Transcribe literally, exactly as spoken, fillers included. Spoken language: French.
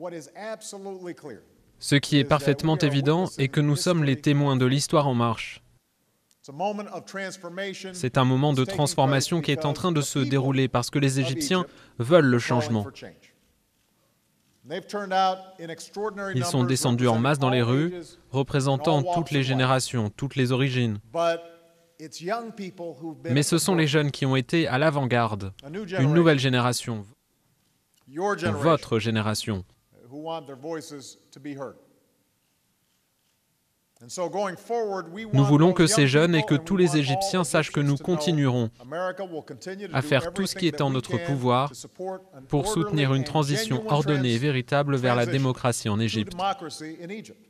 Ce qui est parfaitement évident est que nous sommes les témoins de l'histoire en marche. C'est un moment de transformation qui est en train de se dérouler parce que les Égyptiens veulent le changement. Ils sont descendus en masse dans les rues, représentant toutes les générations, toutes les origines. Mais ce sont les jeunes qui ont été à l'avant-garde, une nouvelle génération, votre génération. Nous voulons que ces jeunes et que tous les Égyptiens sachent que nous continuerons à faire tout ce qui est en notre pouvoir pour soutenir une transition ordonnée et véritable vers la démocratie en Égypte.